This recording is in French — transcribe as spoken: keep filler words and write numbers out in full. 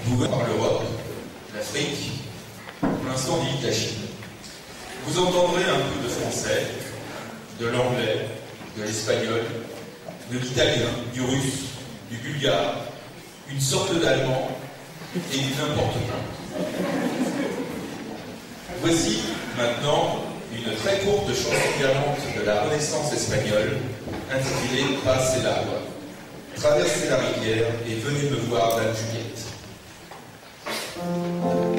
Vous venez par l'Europe, l'Afrique, pour l'instant dit la Chine. Vous entendrez un peu de français, de l'anglais, de l'espagnol, de l'italien, du russe, du bulgare, une sorte d'allemand et du n'importe quoi. Voici maintenant une très courte chanson galante de la Renaissance espagnole intitulée Passez l'agua. Traversez la rivière et venez me voir, Dame Juliette.